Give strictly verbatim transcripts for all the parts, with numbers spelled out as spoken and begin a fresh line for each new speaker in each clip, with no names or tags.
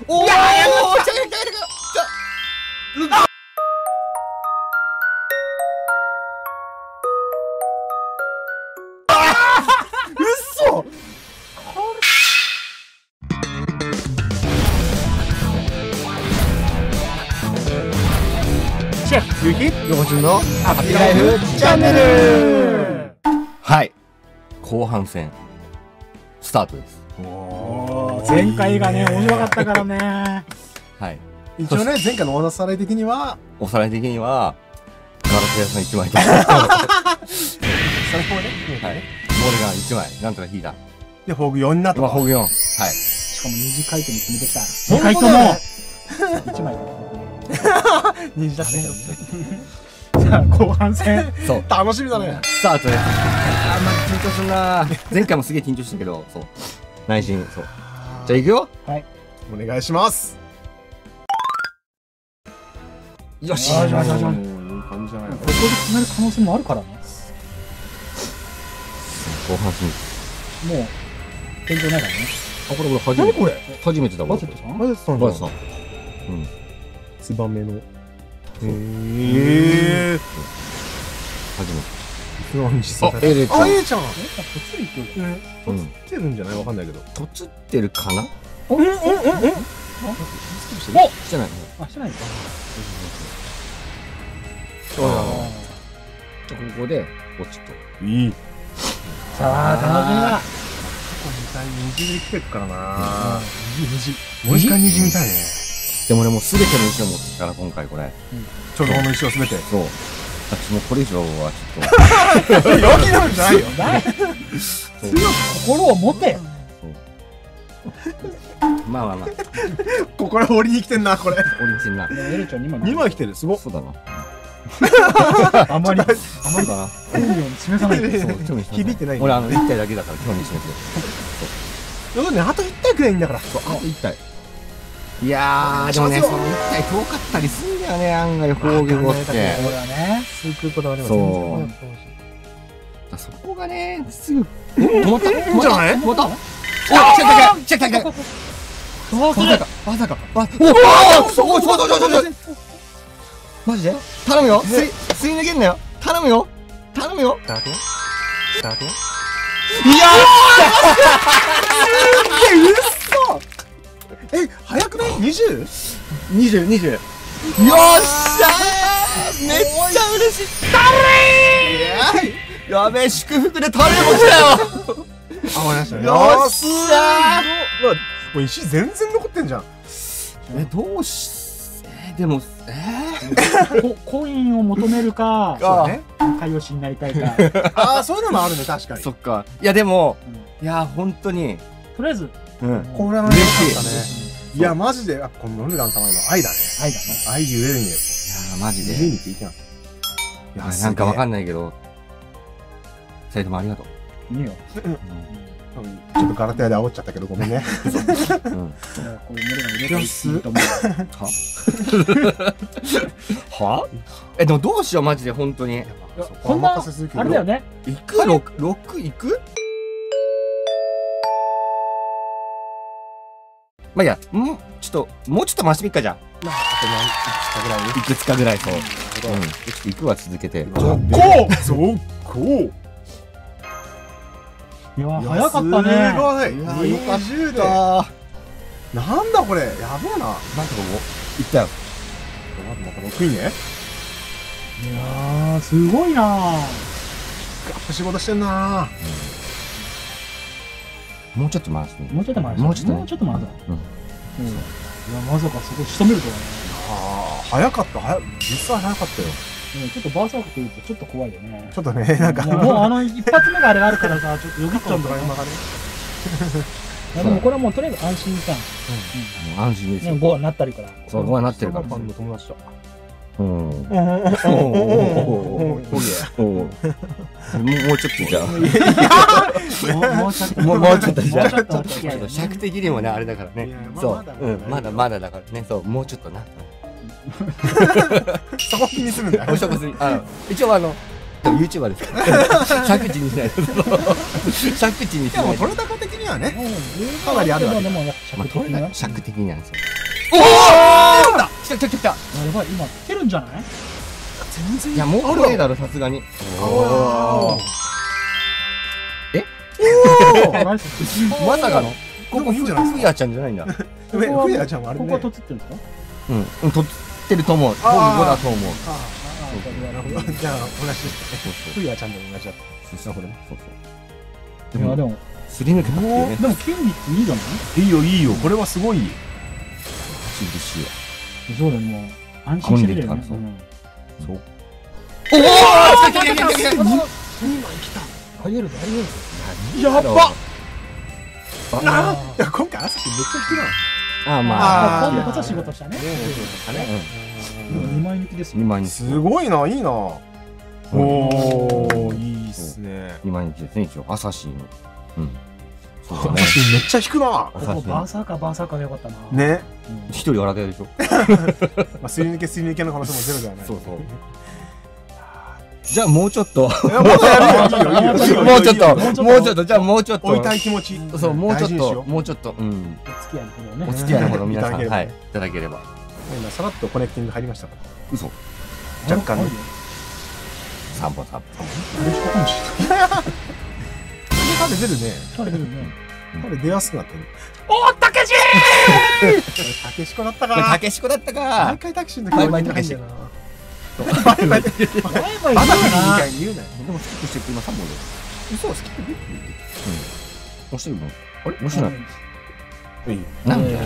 おお。いやいや、ちょいちょいちょい。
嘘。シェフゆきよこしゅんのハッピーライフチャンネル。
はい。後半戦スタートです。
前回がね面白かったからね。
はい。
一応ね、前回のおさらい的には
おさらい的にはガラス屋さん一枚と。
それもね、
はい。ボールが一枚なんとか引いた。
でフォグよんになった。
まあフォグよん。はい。
しかも二次回転に決めてきた。にかいとも一枚。
虹だって。
さあ後半戦。
そう。
楽しみだね。
スタートです。あーまあ緊張するな。前回もすげえ緊張したけど、そう。内心そう。じゃあ行くよ。
はい。
お願いします。
よし。
よしよしよし。
いい感じじゃないの。
ここで決める可能性もあるからね。
後半戦。
もう天井ないからね。
あ、これこれ初めて。これ初めてだわ。
バゼットさん？
バゼットさん
バゼットさん。うん。
ツバメの。へえ。
初めて。
あ、
あ、エレちゃん。
あ、エレちゃん。
え、こっち行く。
うん。とつってるんじゃない？わかんないけど。
とつってるかな？
うんうんうんうん。
お、してない。
あ、してないか。
そうだな。ここで落ちと。
いい。
さあ楽しみだ。
過去にかい虹で来てるからな。虹虹。もう一回虹見たいね。
でも俺もうすべての石を持ってきたから今回これ。
ちょうどこの石をすべて。
そう。私もうこれ以上はちょっと。
弱気なんじゃないよ。
強く心を持て。
まあまあまあ。
ここら折りに来てんなこれ。
俺にしてんな。
エレちゃんにまい。
にまい来てる。すごっ。
そうだな。
あまりあまり
だな。
興味を示さないで。
そう興味示さない
響いてない。
俺あの一体だけだから興味示して。
そうね、あと一体くらいいんだから。
そうあと一体。いやーでもねその一体遠かったりすんだよね案外攻撃をって。
これはね。
救うことあります。
そう。そこがねすぐ止まった。
いいんじゃない？
止まった。お、来た来た来た来た来た。
どうする？
まさかまさか。おおおそうそうそうそうそう。マジで？頼むよ。吸い吸い抜けんなよ。頼むよ。頼むよ。
スタートよ。スタートよ。
いや
え、嘘。え、早くない？にじゅう？
にじゅう、にじゅう。よっしゃーめっちゃ嬉しい。タレーやべえ、祝福でタレも来たよ。
あ、わかりましたね。
よっしゃー
もう石全然残ってんじゃん。
え、どうし、えー、でも、え
ー、コインを求めるか、
そう
ね、
仲良しになりたいか。
ああ、そういうのもあるね、確かに。
そっか。いや、でも、いや、本当に。
とりあえず、
うん。
これは
嬉し
い。いや、マジで、あ、このノルガン様への愛だね。
愛だね。
愛ゆえに。いや
ー、マジで。
家に聞いてな。い
や、なんかわかんないけど、二人ともありがとう。
いいよ。
ちょっとガラテヤで煽っちゃったけど、ごめんね。
うん。こういうノルガン入れていいと思
う。は？え、でもどうしよう、マジで、本当に。
こんな、あれだよね。
いく？ろく、ろくいく？まあいいや、んちょっと、もうちょっと回してみっかじゃん。
まあ、あと何、いくつかぐらい。
いくつかぐらい、そう。うん。ちょっといくわ、続けて。
続行続行
いや、早かったね。
すごい。
いや、よかっ
にじゅうで。
た。
なんだこれ、やべえな。
なんとかもう、いったよ。
またまたろくいね。
いやー、すごいなー。
ガッと仕事してんな。
もうちょっと回してみ
もうちょっと回す。
もうちょっとね
もうちょっと回す。
うん。
いや、まさかそこ仕留めるとはね。
ああ、早かった。はや、実際早かったよ。
ちょっとバーサークというとちょっと怖いよね。
ちょっとね、なんか。
もうあの一発目があれがあるからさ、ちょっとよぎっちゃうんだよね。いやでもこれはもうとりあえず安心さ。
うん。安心ですよ。
ごになったりから。
そう、ごになってるから。
ファンの友達と。
うん。おおおおもうちょっとじゃあ。
もうちょっと。
もうもうちょっとじゃあ。
もうちょっと。
尺的にもね、あれだからね。そう。うん。まだまだだからね。そう、もうちょっとな。
そこ気にするんだ。
お食事に、あの、一応あの、 でも ユーチューバーですから借地にしないと借地にし
でも
ないと
取れ高的にはね、
か
かなりあるわけ
でも、
まあ
尺的には。
借的になんですよ。
おお
来た来た来た来た。
やばい、今、来てるんじゃない
全然
いやもうこれだろさすがに。
お
ナイス
まさかの。
でもいいんじゃないですか。
ふやちゃんじゃないんだ。
ふふやちゃんはあれね。
ここはとつってるんですか
うんうん取ってると思う。僕
あー
もだと思う。
ああ、なるほど。じゃあ同じです
そう
ね。
そう
ふやちゃんでも同じだっ
そうそうそうそう。
いや、でも、
すり抜けたっていうね。
でも、筋肉いいじゃない
た。いいよいいよ。これはすごい。
嬉しいよ。
そうだね、もう、安心してくれるよね。
混んでるから
うん
そう。おお来た来た来た来た来た。
ありえるぞ、ありえるぞ。
やばっ。
あいや今回朝日めっちゃ好きなの。
ああまあ。
あ、今度こそ仕事したね。
うん
にまい抜きですよ。
二枚に
すごいな、いいな。おお、いいっすね。
二枚にですね一応朝日の。うん。そうだね
朝。日めっちゃ引くな。
ここバーサーカーバーサーカーでよかったな。
ね。
一人笑ってるでしょ。
まあすり抜けすり抜けの可能性もゼロではない。
そうそう。じゃあもうちょっと。
いやもうちょっとやるよ。いいよいいよいいよ。
もうちょっと。もうちょっと。じゃあもうちょっと。
追いたい気持ち。
そうもうちょっと
大事にしよう
もうちょっと。うん。
お付き合いのほどね。
お付き合いのほど皆さん
いただければ
はいいただければ。
今さらっとコネクティング入りましたから。
嘘。
若干ね。
三本三本。
あれしかかもしれない。
彼出るね。
彼出るね。
彼出やすくなってる。
おー、たけし
たけしこだった
これ
か。
たけしこだったか
毎。回タクシーの時
バイバイたけし
バイバイ。
バイバイ
バタフリーみたいに言うなよ。
でもスキップしてる今三本で。嘘スキップで。うん。押してるの。あれ押してない。
いい。
なんで。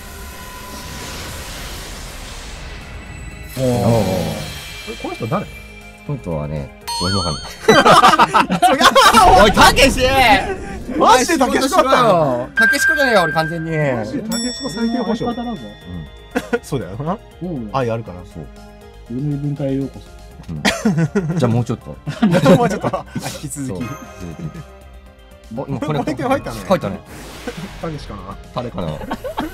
おー。
この人誰？
本当はね、そういうのわかんない。おい、たけし
マジでたけしこだったの？
たけしこじゃねえよ、俺完全に。
マジでたけしこ最低保障。
相方だぞ。
そうだよな。
うん。
愛あるから。
そう。
海文化へようこそ。
じゃあもうちょっと。
もうちょっとあ引き続き。
ぼ今
これ入ったね。
入ったね。
たけしかな。
誰かな。はい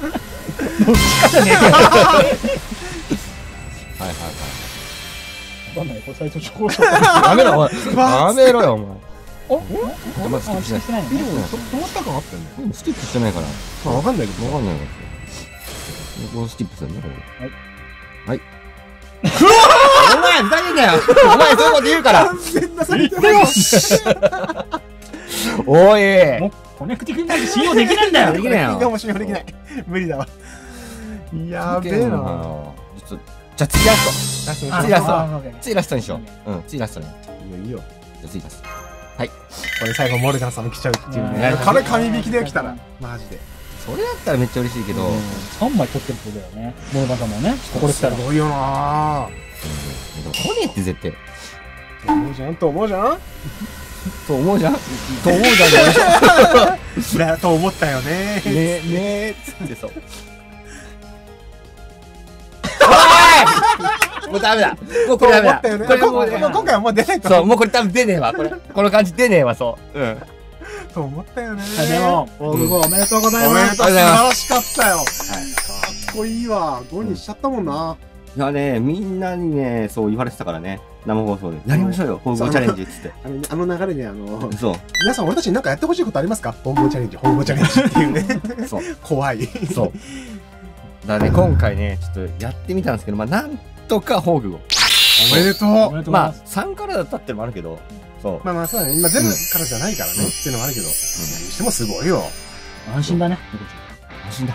はいはい。
わかんない。これ最初チョコレート。
やめろ、おい。やめろよ、お前。
お
まあスキップしない
してないの
でも
ね。
止まった感あったよね。
でもスキップしてないから。
まあわかんないけど。
わかんないから。こうスキップするね、これ。はい。はい。お前、ふざけんなよ。お前、そういうこと言うから。
完全なされてるよし。
おい。
もうコネクティングなんて信用できないんだよ。
できないよ
がも信用できない。無理だわ。やべえな。
ちょっとじゃあ次ラスト。
あ
次ラスト。
あ
次ラストにしよう。うん、次ラストに。じゃ
いいよいいよ。
あ次ラスト。
これ最後モルガンさんも来ちゃうっていう
うん
ね。これ神引きで来たらマジで。
それだったらめっちゃ嬉しいけど。
さんまい取ってるってことだよね。モルガンさんもね。ここで来たら。
すごいよな。
でも来ねえって絶対。
思うじゃんと思うじゃん。
と思うじゃんと思うじゃん。
だと思ったよね。
ねえ、ねえ、つってそう。おいもうダメだもうこれダメだ
と思ったよね。
これもうね
こ今回はもう出ないと
そう、もうこれ多分出ねえわ、これ。この感じ出ねえわ、そう。うん。
と思ったよね。
でも、ごおめでとうございます。
おめでとう。素晴らしかったよ。かっこいいわ。ごにしちゃったもんな。
いやね、みんなにね、そう言われてたからね。生放送で。やりましょうよ、本郷チャレンジっつって。
あのあの流れであの
そう。
皆さん俺たちに何かやってほしいことありますか？本郷チャレンジ、本郷チャレンジっていうね。
そう。
怖い。
そう。だからね、今回ね、ちょっとやってみたんですけど、まあ、なんとか宝具を。
おめでとう。
おめでとうござい
まあ
ま、す。
さんからだったってのもあるけど、そう。
まあまあそうだね。今全部からじゃないからね。っていうのもあるけど。にしてもすごいよ。
安心だね。
安心だ。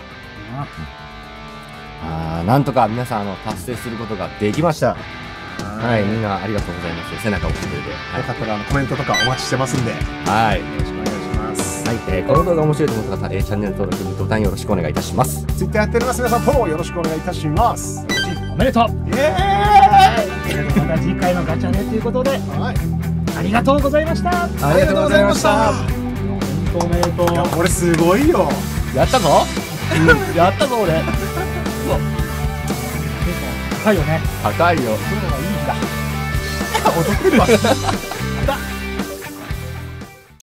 あー、なんとか皆さん、あの、達成することができました。はい、みんなありがとうございます。背中を押してくれて。
よかったらあのコメントとかお待ちしてますんで。よ
はい。
ろしくお願いします。
はい、えー、この動画面白いと思った方、えー、チャンネル登録、ボタンよろしくお願いいたします。
ツイッターやっております。皆さんフォローよろしくお願いいたします。
おめでとう。
イエー
また次回のガチャでということで、
イ。はい。
ありがとうございました。
ありがとうございました。
本当おめでとう。
いやこれすごいよ。
やったぞ。うん、やったぞ、俺。
結構高いよね。
高いよ。
そういうのがいいんだ。
踊ってるわ。